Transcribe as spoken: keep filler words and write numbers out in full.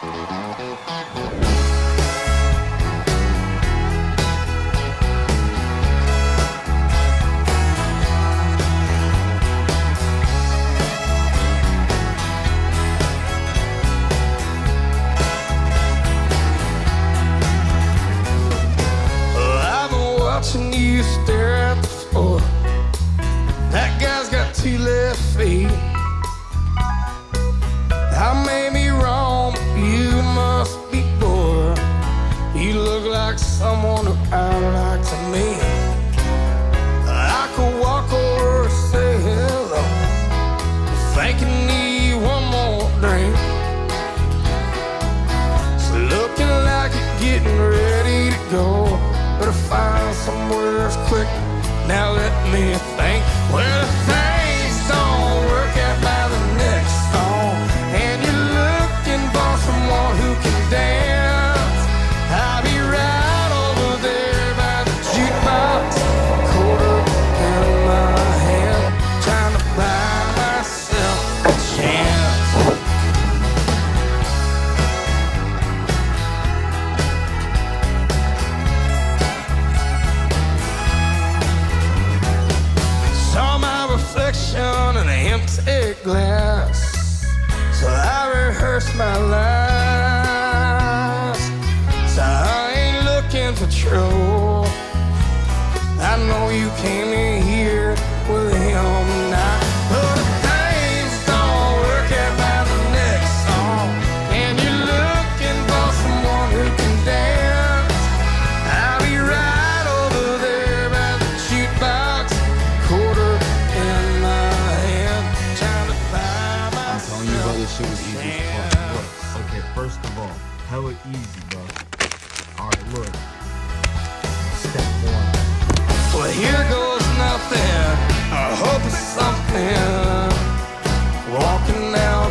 Watching you stare at the floor. That guy's got two left feet. I may be wrong, but you must be bored. You look like someone who I'd like to meet. I could walk over and say hello, think you need one more drink. It's looking like you're getting ready to go. Better find somewhere that's quick. Now let me think. Well, if things don't work out by the next song, and you're looking for someone who can dance, I'll be right over there by the jukebox, quarter in my hand, trying to buy myself a chance. In an empty glass, so I rehearsed my lines. So I ain't looking for trouble. I know you came in here with him tonight, but if things don't work out by the next song, and you're looking for someone who can dance, I'll be right over there by the jukebox, quarter in my hand, trying to buy myself. I'm telling you, bro, this shit was easy as fuck. Look, okay, first of all, hella easy, bro. Alright, look. Step one. Well, here goes nothing. I hope it's something. Walking out